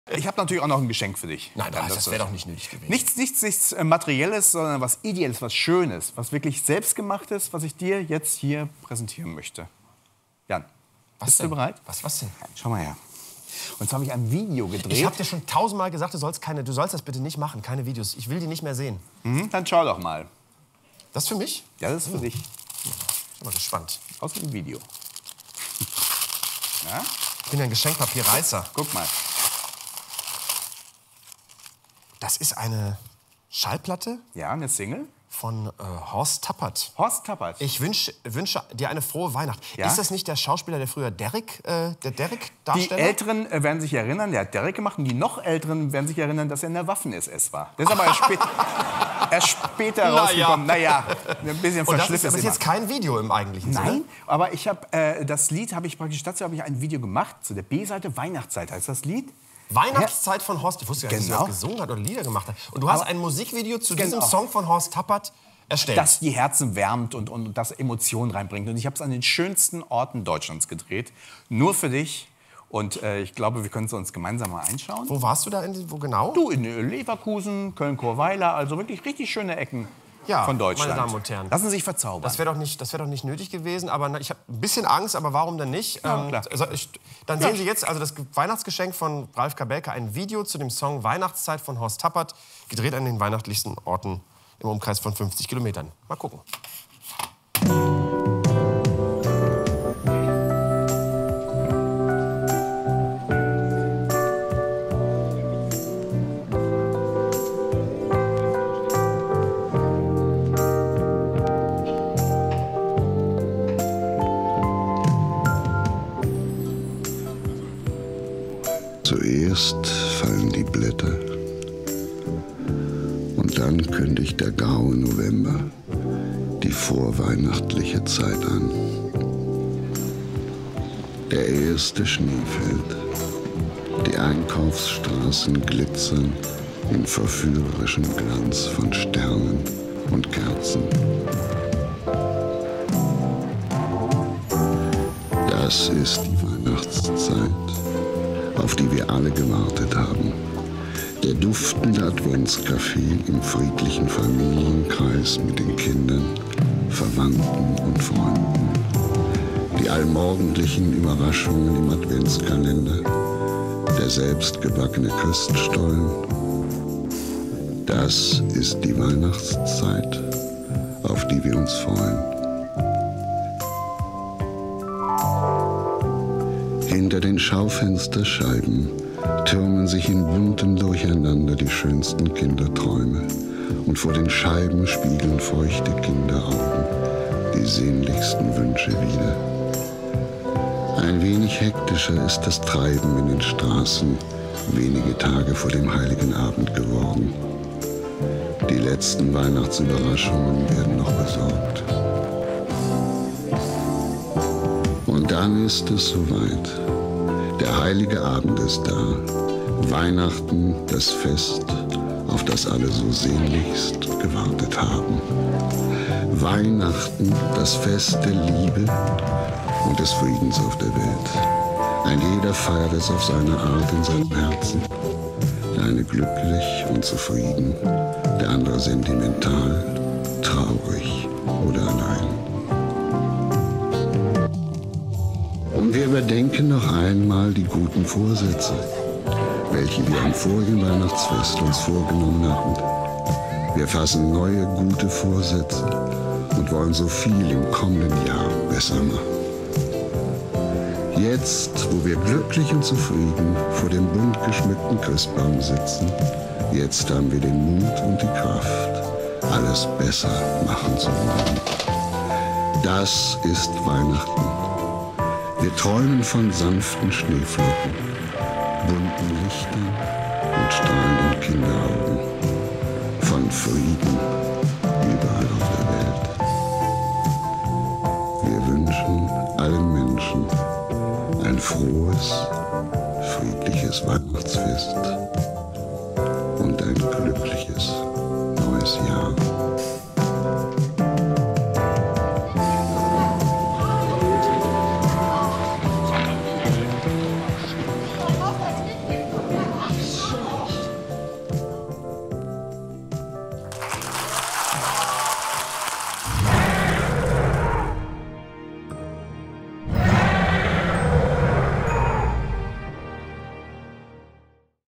Ich habe natürlich auch noch ein Geschenk für dich. Nein, das wäre doch nicht nötig gewesen. Nichts Materielles, sondern was Ideelles, was Schönes, was wirklich Selbstgemachtes, was ich dir jetzt hier präsentieren möchte. Jan, bist du bereit? Was denn? Schau mal her. Und zwar habe ich ein Video gedreht. Ich habe dir schon 1000-mal gesagt, du sollst das bitte nicht machen, keine Videos. Ich will die nicht mehr sehen. Dann schau doch mal. Das für mich? Ja, das ist für dich. Ich bin mal gespannt. Aus dem Video. Ja? Ich bin ja ein Geschenkpapierreißer. Guck mal. Das ist eine Schallplatte? Ja, eine Single. Von Horst Tappert. Horst Tappert. Ich wünsche dir eine frohe Weihnacht. Ja? Ist das nicht der Schauspieler, der früher der Derek-Darsteller? Die Älteren werden sich erinnern, der hat Derek gemacht. Und die noch Älteren werden sich erinnern, dass er in der Waffen-SS war. Das ist aber erst später rausgekommen. Naja, ein bisschen verschliffen. Das ist jetzt kein Video im eigentlichen Sinne? Nein, aber ich habe das Lied, dazu habe ich ein Video gemacht. Zu der B-Seite Weihnachtszeit heißt das Lied. Weihnachtszeit von Horst. Ich wusste ja, dass er gesungen hat oder Lieder gemacht hat. Und du hast ein Musikvideo zu diesem Song von Horst Tappert erstellt. Das die Herzen wärmt und das Emotionen reinbringt. Und ich habe es an den schönsten Orten Deutschlands gedreht. Nur für dich. Und ich glaube, wir können es uns gemeinsam mal einschauen. Wo warst du da? Wo genau? Du, in Leverkusen, Köln-Chorweiler. Also wirklich richtig schöne Ecken. Von Deutschland. Meine Damen und Herren. Lassen Sie sich verzaubern. Das wäre doch nicht nötig gewesen. Aber ich habe ein bisschen Angst, aber warum denn nicht? Ja, dann sehen Sie jetzt also das Weihnachtsgeschenk von Ralf Kabelke, ein Video zu dem Song Weihnachtszeit von Horst Tappert, gedreht an den weihnachtlichsten Orten im Umkreis von 50 Kilometern. Mal gucken. Zuerst fallen die Blätter und dann kündigt der graue November die vorweihnachtliche Zeit an. Der erste Schnee fällt, die Einkaufsstraßen glitzern in verführerischem Glanz von Sternen und Kerzen. Das ist die Weihnachtszeit, auf die wir alle gewartet haben. Der duftende Adventskaffee im friedlichen Familienkreis mit den Kindern, Verwandten und Freunden. Die allmorgendlichen Überraschungen im Adventskalender, der selbstgebackene Christstollen. Das ist die Weihnachtszeit, auf die wir uns freuen. Hinter den Schaufensterscheiben türmen sich in buntem Durcheinander die schönsten Kinderträume. Und vor den Scheiben spiegeln feuchte Kinderaugen die sehnlichsten Wünsche wider. Ein wenig hektischer ist das Treiben in den Straßen, wenige Tage vor dem Heiligen Abend geworden. Die letzten Weihnachtsüberraschungen werden noch besorgt. Und dann ist es soweit. Der Heilige Abend ist da. Weihnachten, das Fest, auf das alle so sehnlichst gewartet haben. Weihnachten, das Fest der Liebe und des Friedens auf der Welt. Ein jeder feiert es auf seine Art in seinem Herzen. Der eine glücklich und zufrieden, der andere sentimental, traurig oder allein. Und wir überdenken noch einmal die guten Vorsätze, welche wir am vorigen Weihnachtsfest uns vorgenommen hatten. Wir fassen neue, gute Vorsätze und wollen so viel im kommenden Jahr besser machen. Jetzt, wo wir glücklich und zufrieden vor dem bunt geschmückten Christbaum sitzen, jetzt haben wir den Mut und die Kraft, alles besser machen zu wollen. Das ist Weihnachten. Wir träumen von sanften Schneeflocken, bunten Lichtern und strahlenden Kinderaugen, von Frieden überall auf der Welt. Wir wünschen allen Menschen ein frohes, friedliches Weihnachtsfest.